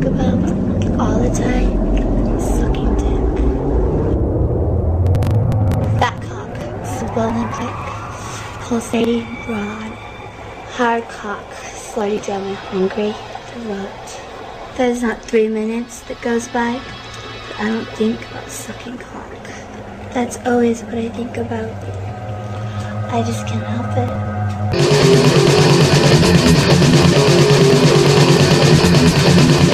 think about all the time? Sucking dick. Fat cock, swollen pick, pulsating broad. Hard cock, slutty drummer, hungry, throat. There's not 3 minutes that goes by that I don't think about sucking cock. That's always what I think about. I just can't help it.